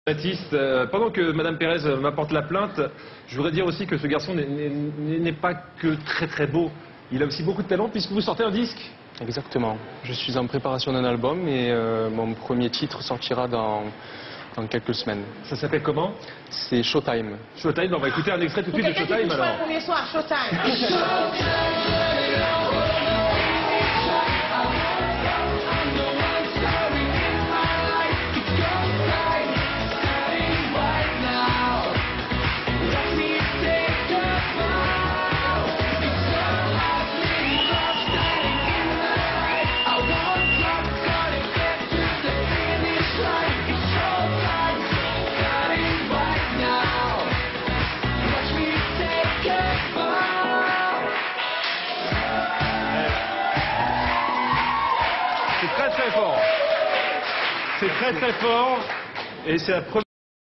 Baptiste, pendant que Madame Pérez m'apporte la plainte, je voudrais dire aussi que ce garçon n'est pas que très très beau. Il a aussi beaucoup de talent puisque vous sortez un disque. Exactement. Je suis en préparation d'un album et mon premier titre sortira dans quelques semaines. Ça s'appelle comment? C'est Showtime. Showtime, on va écouter un extrait tout de suite de Showtime alors. Le premier soir, Showtime. C'est très très fort. C'est très très fort et c'est la première